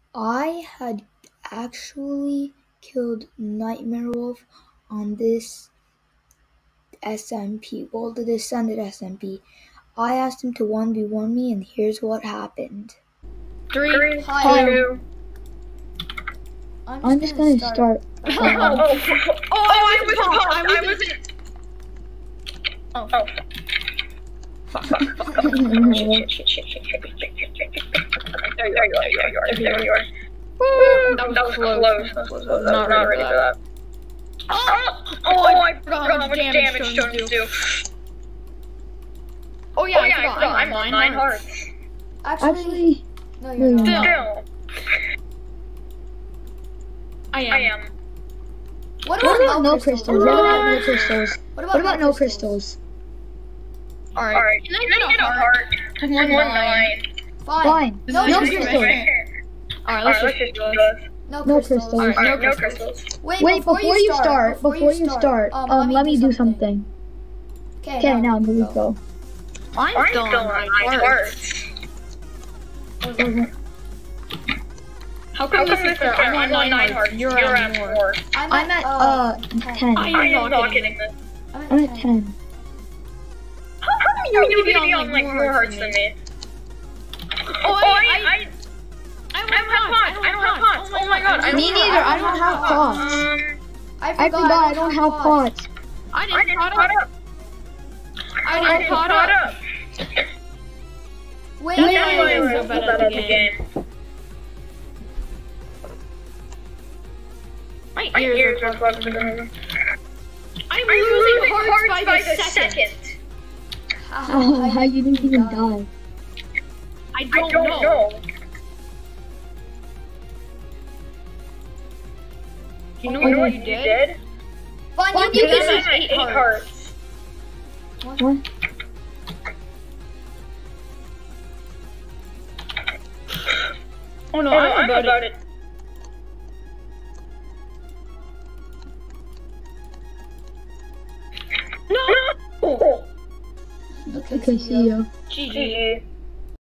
I had actually killed Nightmare Wolf on this SMP, well, the Descended SMP. I asked him to 1v1 me, and here's what happened. 3, Hi. 2. I'm just gonna start. I wasn't. Oh. Fuck. There you are. Woo! That was close. Not ready for that. I forgot how much damage stones do. Oh yeah, I forgot. I'm on 9 hearts. Actually, No, you're not. Still. I am. what about no crystals? What about no crystals? What What about no crystals? Alright, can I get a heart? 1-9. Fine. No crystals. Alright, let's just do this. No No crystals. crystals. Alright, no crystals. Wait, before you start, let me do something. Okay, now we go. I'm still on 9 hearts. How come this is fair? I'm on 9 hearts. You're at 4. I'm at 10. I am not getting this. I'm at 10. How come you're gonna be on like more hearts than me? I don't have pots. Oh my god. Me neither. I don't have pots. I forgot I don't have pots. I didn't pot up. I didn't pot up. Wait, That's why I'm so bad at the game. My ears are plugged in. I'm losing hearts by the second. How you didn't even die? I don't know. You know what you did? Fine, You gave us 8 hearts. What? Oh no, I'm about it. No! Okay, see ya. GG.